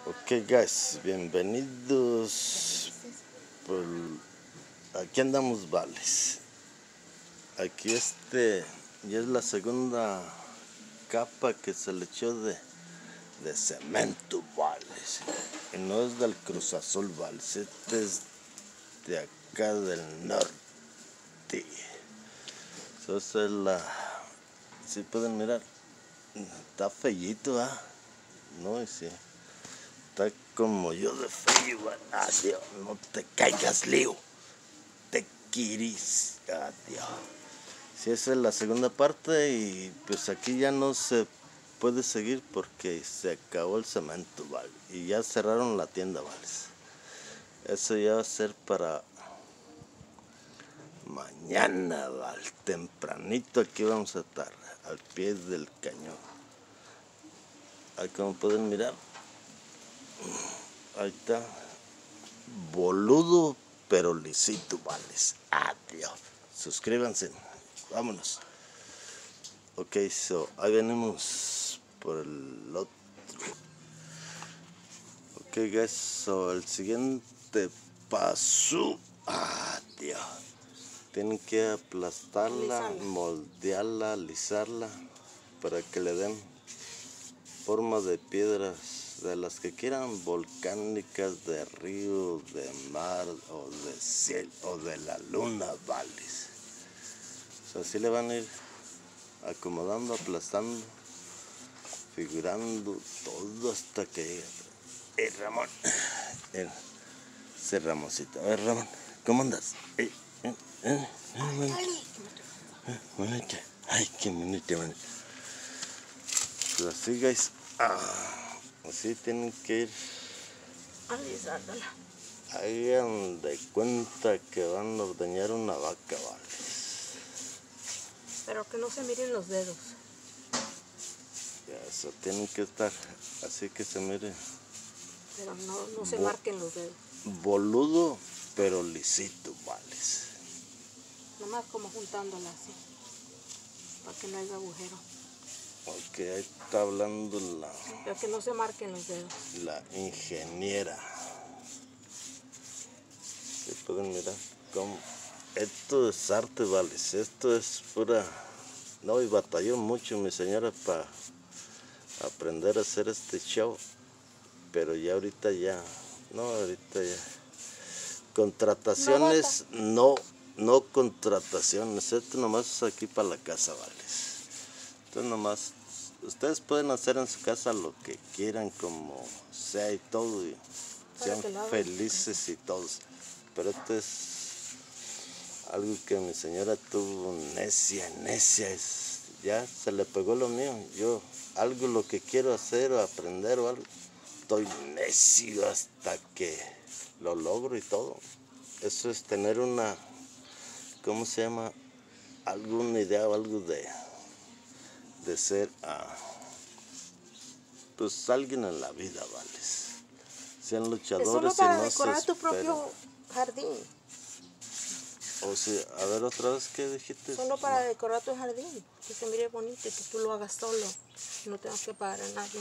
Ok guys, bienvenidos. Aquí andamos, vales. Aquí ya es la segunda capa que se le echó de cemento, vales. Y no es del Cruz Azul, vales. Este es de acá del norte. Esa es si pueden mirar, está feíto, ¿ah? No, y sí. Está como yo de feo, adiós, no te caigas, Leo. Te quiris, adiós. Si esa es la segunda parte y pues aquí ya no se puede seguir porque se acabó el cemento, ¿vale? Y ya cerraron la tienda, ¿vale? Eso ya va a ser para mañana, ¿vale? Tempranito aquí vamos a estar, al pie del cañón. Ahí como pueden mirar. Ahí está, boludo pero lisito, vales. Adiós. Suscríbanse. Vámonos. Ok, ahí venimos por el otro. Ok, guys, el siguiente paso. Adiós. Tienen que aplastarla, moldearla, alisarla para que le den forma de piedras, de las que quieran, volcánicas, de río, de mar o de cielo o de la luna, vales. Así le van a ir acomodando, aplastando, figurando todo hasta que llegue. Ramón, ese Ramoncito. A ver, Ramón, ¿cómo andas? Manita. Ay, qué manita, manita. Pues así, guys. Así tienen que ir alisándola. Hagan de cuenta que van a ordeñar una vaca, vale. Pero que no se miren los dedos. Ya, eso tienen que estar así que se mire. Pero no se marquen los dedos. Boludo, pero lisito, vales. Nomás como juntándola así, para que no haya agujero. Ok, ahí está hablando Pero que no se marquen los dedos. la ingeniera. ¿Sí pueden mirar cómo? Esto es arte, vales. Esto es pura... No, y batalló mucho mi señora para aprender a hacer este show. Pero ya ahorita ya... No, ahorita ya... Contrataciones, no contrataciones. Esto nomás es aquí para la casa, vales. Entonces nomás... Ustedes pueden hacer en su casa lo que quieran, como sea y todo, y sean felices y todos. Pero esto es algo que mi señora tuvo necia, ya se le pegó lo mío. Yo algo lo que quiero hacer o aprender o algo, estoy necio hasta que lo logro y todo. Eso es tener una, ¿cómo se llama? Alguna idea o algo de ser pues alguien en la vida, vales. Sean luchadores. Es solo para decorar tu propio jardín. O sea, a ver otra vez, ¿qué dijiste? Solo para decorar tu jardín, que se mire bonito y que tú lo hagas solo, no tengas que pagar a nadie.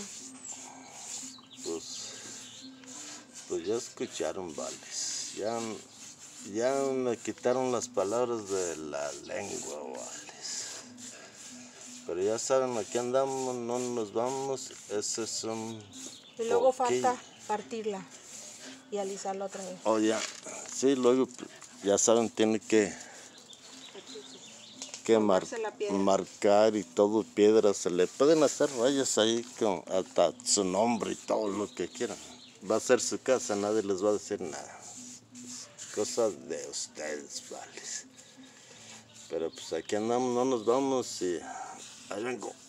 Pues ya escucharon, vales. Ya me quitaron las palabras de la lengua, vales. Pero ya saben, aquí andamos, no nos vamos. Ese es un... Y luego falta partirla y alisarla otra vez. Oh, ya. Sí, luego, ya saben, tiene que marcar y todo, piedras. Se le pueden hacer rayas ahí con hasta su nombre y todo lo que quieran. Va a ser su casa, nadie les va a decir nada. Es cosa de ustedes, vales. Pero pues aquí andamos, no nos vamos y ahí vengo.